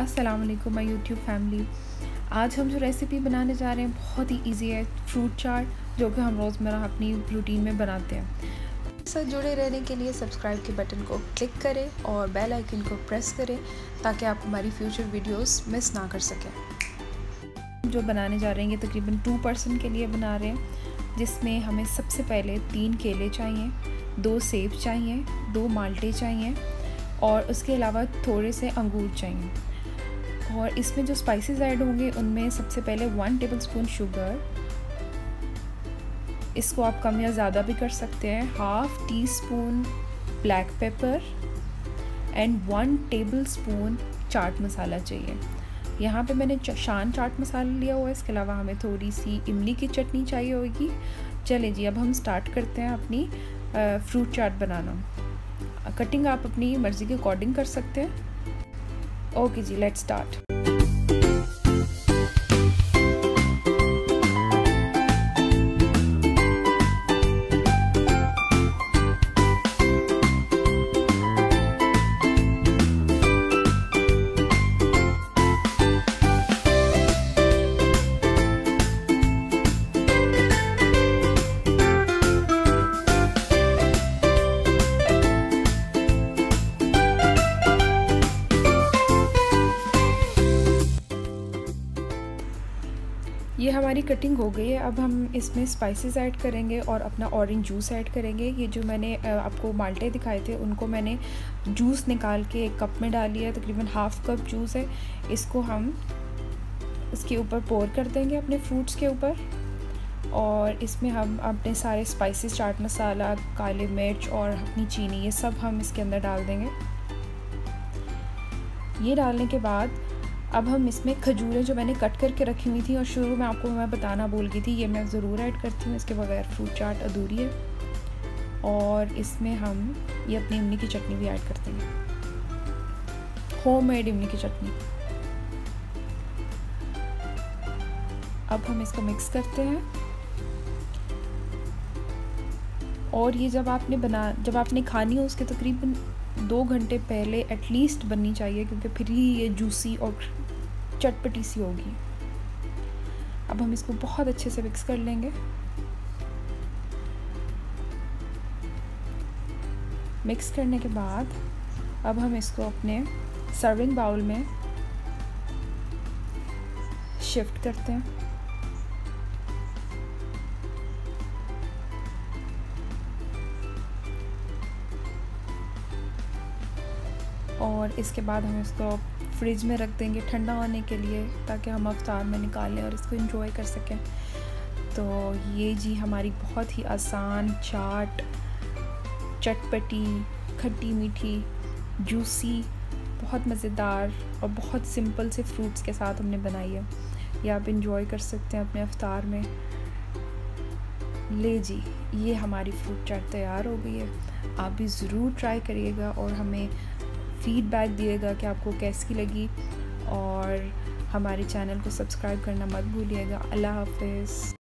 अस्सलाम वालेकुम my YouTube family. आज हम जो रेसिपी बनाने जा रहे हैं बहुत ही इजी है, फ्रूट चाट, जो कि हम रोज़मर्रा अपनी रूटीन में बनाते हैं। साथ जुड़े रहने के लिए सब्सक्राइब के बटन को क्लिक करें और बेल आइकन को प्रेस करें ताकि आप हमारी फ्यूचर वीडियोस मिस ना कर सकें। जो बनाने जा रहे हैं ये तकरीबन 2 पर्सन के लिए बना रहे हैं, जिसमें हमें सबसे पहले 3 केले चाहिए, 2 सेब चाहिए, 2 माल्टे चाहिए और उसके अलावा थोड़े से अंगूर चाहिए। और इसमें जो स्पाइसेस ऐड होंगे उनमें सबसे पहले 1 टेबलस्पून शुगर, इसको आप कम या ज़्यादा भी कर सकते हैं, 1/2 teaspoon black pepper and 1 tablespoon चाट मसाला चाहिए। यहाँ पे मैंने शान चाट मसाला लिया हुआ है। इसके अलावा हमें थोड़ी सी इमली की चटनी चाहिए होगी। चलें जी, अब हम स्टार्ट करते हैं अपनी फ्रूट चाट बनाना। कटिंग आप अपनी मर्ज़ी के अकॉर्डिंग कर सकते हैं। ओके जी, लेट्स स्टार्ट। ये हमारी कटिंग हो गई है। अब हम इसमें स्पाइसेस ऐड करेंगे और अपना ऑरेंज जूस ऐड करेंगे। ये जो मैंने आपको माल्टे दिखाए थे उनको मैंने जूस निकाल के एक कप में डाल लिया, तकरीबन 1/2 कप जूस है। इसको हम इसके ऊपर पोर कर देंगे अपने फ्रूट्स के ऊपर, और इसमें हम अपने सारे स्पाइसेस, चाट मसाला, काली मिर्च और अपनी चीनी, ये सब हम इसके अंदर डाल देंगे। ये डालने के बाद अब हम इसमें खजूरें जो मैंने कट करके रखी हुई थी और शुरू में आपको मैं बताना भूल गई थी, ये मैं ज़रूर ऐड करती हूँ, इसके बगैर फ्रूट चाट अधूरी है। और इसमें हम ये अपनी इमली की चटनी भी ऐड कर देंगे, होममेड इमली की चटनी। अब हम इसको मिक्स करते हैं। और ये जब आपने खानी हो उसके तकरीबन 2 घंटे पहले एटलीस्ट बननी चाहिए, क्योंकि फिर ही ये जूसी और चटपटी सी होगी। अब हम इसको बहुत अच्छे से मिक्स कर लेंगे। मिक्स करने के बाद अब हम इसको अपने सर्विंग बाउल में शिफ्ट करते हैं। और इसके बाद हम इसको फ्रिज में रख देंगे ठंडा होने के लिए, ताकि हम अफ्तार में निकालें और इसको एंजॉय कर सकें। तो ये जी हमारी बहुत ही आसान चाट, चटपटी, खट्टी मीठी, जूसी, बहुत मज़ेदार और बहुत सिंपल से फ्रूट्स के साथ हमने बनाई है। ये आप एंजॉय कर सकते हैं अपने अफ्तार में। ले जी, ये हमारी फ्रूट चाट तैयार हो गई है। आप भी ज़रूर ट्राई करिएगा और हमें फीडबैक दिएगा कि आपको कैसी लगी, और हमारे चैनल को सब्सक्राइब करना मत भूलिएगा। अल्लाह हाफ़िज़।